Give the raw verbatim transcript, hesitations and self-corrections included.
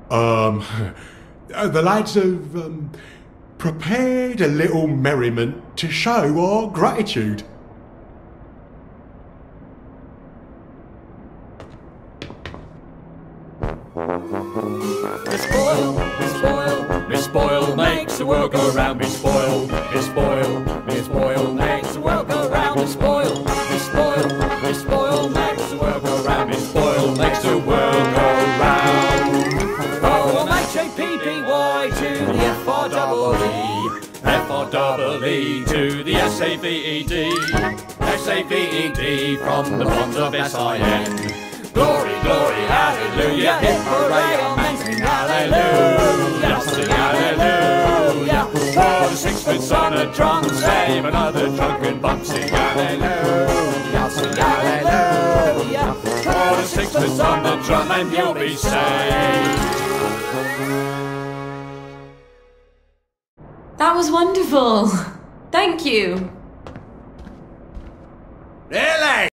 Um, the lads have um, prepared a little merriment to show our gratitude. Miss Boyle, Miss Boyle, Miss Boyle makes the world go round. Miss Boyle, Miss Boyle, Miss Boyle makes the world go round. Miss Boyle, Miss Boyle, Miss Boyle makes the world go round. Miss Boyle makes the world go round. O M H A P P Y to the F R double E, F R double E to the S A V E D, S A V E D from the bonds of S I N. Glory, glory, hallelujah, hip hooray, amen, sing hallelujah, sing hallelujah. For the sixpence on a drum, save another drunken bum, sing hallelujah, sing hallelujah. For the sixpence on the drum and you'll be saved. That was wonderful. Thank you. Really?